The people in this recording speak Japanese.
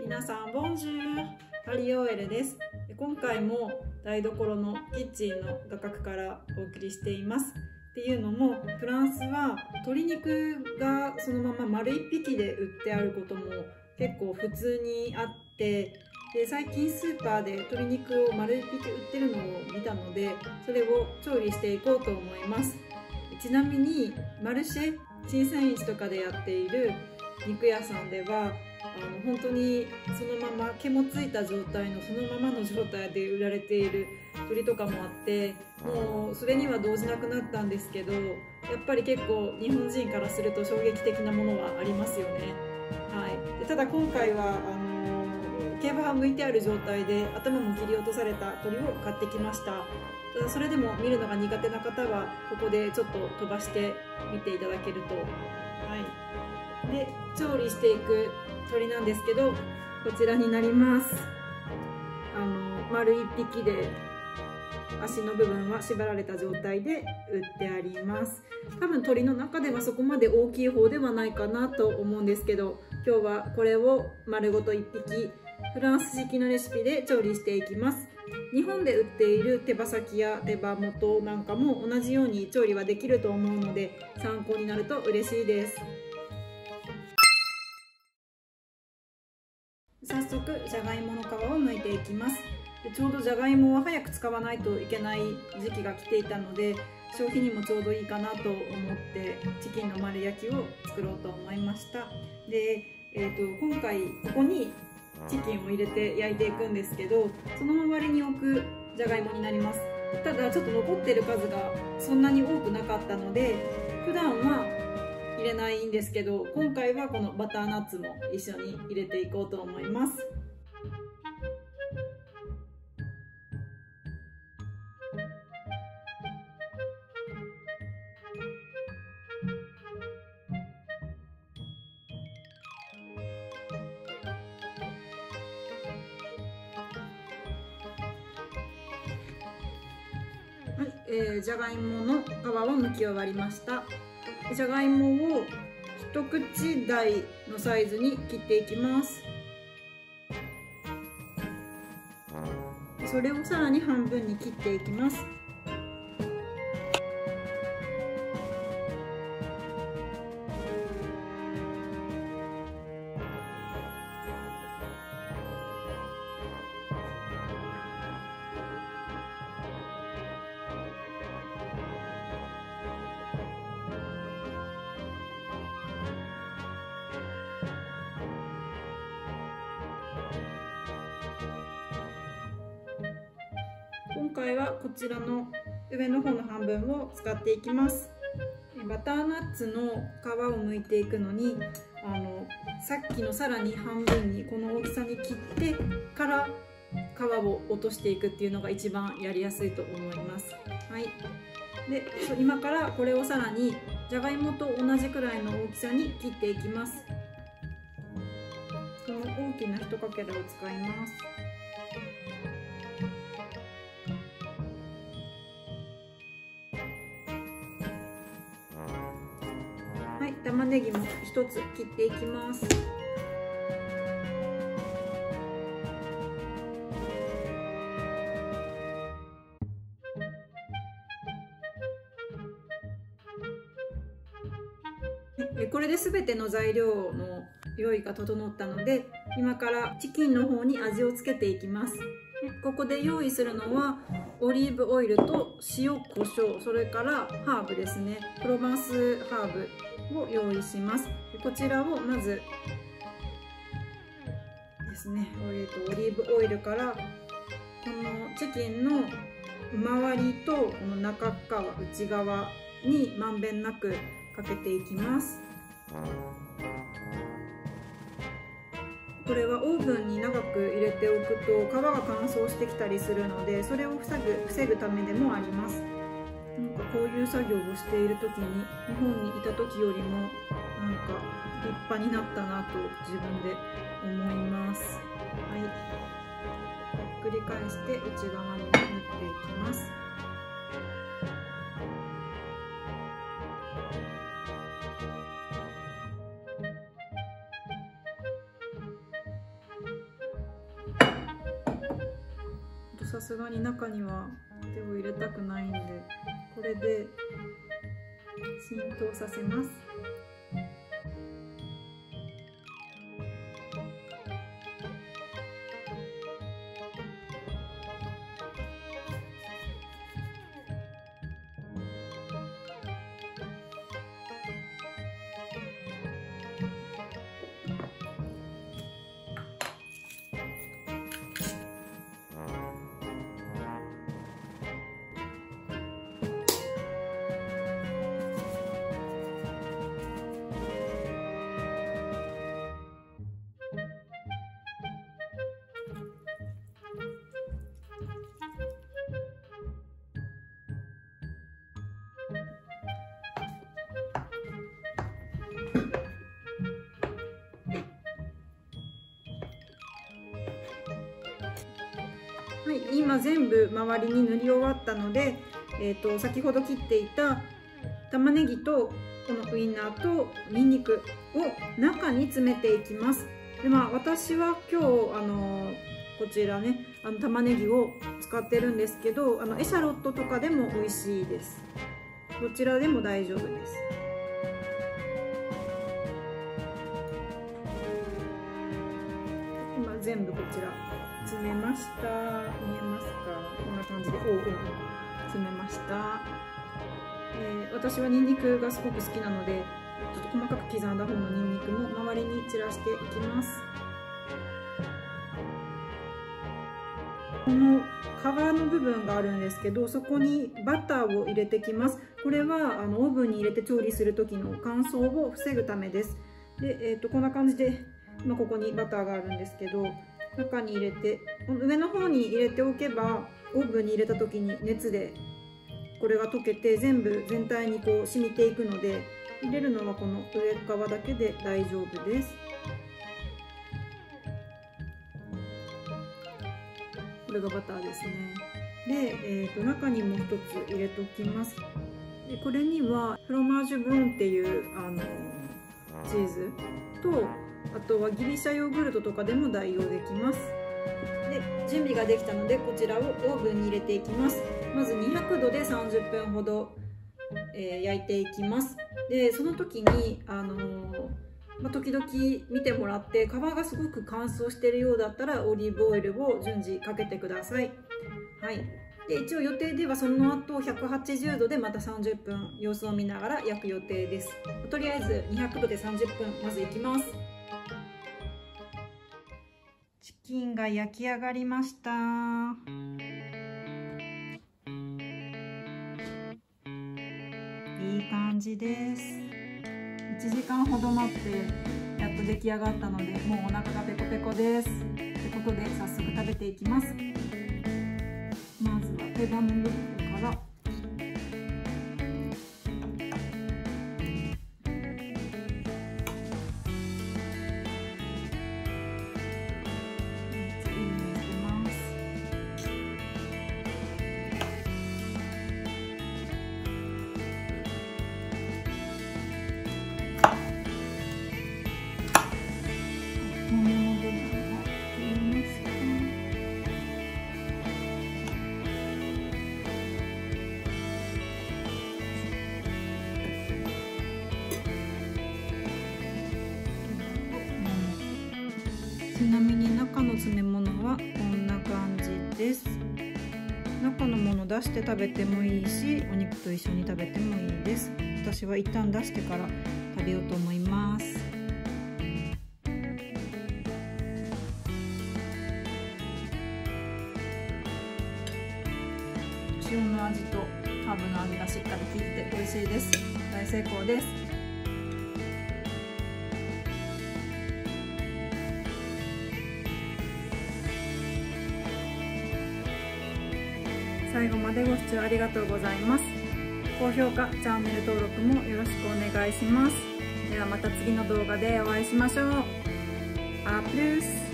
皆さんボンジュール、ハリオエルです。今回も台所のキッチンの画角からお送りしています。っていうのもフランスは鶏肉がそのまま丸1匹で売ってあることも結構普通にあって、で最近スーパーで鶏肉を丸1匹売ってるのを見たので、それを調理していこうと思います。ちなみにマルシェ小さい市とかでやっている肉屋さんでは本当にそのまま毛もついた状態のそのままの状態で売られている鶏とかもあって、もうそれには動じなくなったんですけど、やっぱり結構日本人からすると衝撃的なものはありますよね。はい、でただ今回は毛羽が剥いてある状態で頭も切り落とされた鶏を買ってきました。ただそれでも見るのが苦手な方はここでちょっと飛ばして見ていただけると。はい、で調理していく鶏なんですけど、こちらになります。丸1匹で足の部分は縛られた状態で売ってあります。多分鶏の中ではそこまで大きい方ではないかなと思うんですけど、今日はこれを丸ごと1匹フランス式のレシピで調理していきます。日本で売っている手羽先や手羽元なんかも同じように調理はできると思うので、参考になると嬉しいです。早速じゃがいもの皮を剥いていきます。でちょうどじゃがいもは早く使わないといけない時期が来ていたので、消費にもちょうどいいかなと思ってチキンの丸焼きを作ろうと思いました。で、今回ここにチキンを入れて焼いていくんですけど、その周りに置くじゃがいもになります。ただちょっと残ってる数がそんなに多くなかったので、普段は入れないんですけど、今回はこのバターナッツも一緒に入れていこうと思います。はい、じゃがいもの皮を剥き終わりました。じゃがいもを一口大のサイズに切っていきます。それをさらに半分に切っていきます。今回はこちらの上の方の半分を使っていきます。バターナッツの皮を剥いていくのにさっきのさらに半分にこの大きさに切ってから皮を落としていくっていうのが一番やりやすいと思います。はい、で今からこれをさらにじゃがいもと同じくらいの大きさに切っていきます。この大きな一かけらを使います。玉ねぎも一つ切っていきます。これで全ての材料の用意が整ったので、今からチキンの方に味をつけていきます。ここで用意するのはオリーブオイルと塩コショウ、それからハーブですね、プロバンスハーブを用意します。こちらをまずですね、オリーブオイルからこのチキンの周りとこの中側内側にまんべんなくかけていきます。これはオーブンに長く入れておくと皮が乾燥してきたりするので、それを防ぐためでもあります。なんかこういう作業をしている時に日本にいた時よりもなんか立派になったなと自分で思います。はい、繰り返して内側に縫っていきます。 さすがに中には手を入れたくないんで、これで浸透させます。はい、今全部周りに塗り終わったので、先ほど切っていた玉ねぎとこのウインナーとニンニクを中に詰めていきます。で、私は今日こちらね玉ねぎを使ってるんですけど、エシャロットとかでも美味しいです。どちらでも大丈夫です。今全部こちら詰めました。見えますか？こんな感じで詰めました。私はニンニクがすごく好きなので、ちょっと細かく刻んだ方のニンニクも周りに散らしていきます。この皮の部分があるんですけど、そこにバターを入れてきます。これはオーブンに入れて調理する時の乾燥を防ぐためです。で、こんな感じで今ここにバターがあるんですけど、中に入れて、上の方に入れておけばオーブンに入れた時に熱でこれが溶けて全体にこう染みていくので、入れるのはこの上側だけで大丈夫です。これがバターですね。で、中にも一つ入れておきます。でこれにはフロマージュブロンっていうチーズと、あとはギリシャヨーグルトとかでも代用できます。で準備ができたので、こちらをオーブンに入れていきます。まず200度で30分ほど、焼いていきます。でその時に時々見てもらって、皮がすごく乾燥しているようだったらオリーブオイルを順次かけてください。はい、で一応予定ではその後180度でまた30分様子を見ながら焼く予定です。とりあえず200度で30分まずいきます。チキンが焼き上がりました。いい感じです。1時間ほど待ってやっと出来上がったので、もうお腹がペコペコです。ということで早速食べていきます。まずは手羽の部分から。ちなみに中の詰め物はこんな感じです。中のもの出して食べてもいいし、お肉と一緒に食べてもいいです。私は一旦出してから食べようと思います。塩の味とハーブの味がしっかり効いて美味しいです。大成功です。最後までご視聴ありがとうございます。高評価、チャンネル登録もよろしくお願いします。ではまた次の動画でお会いしましょう。アプルス。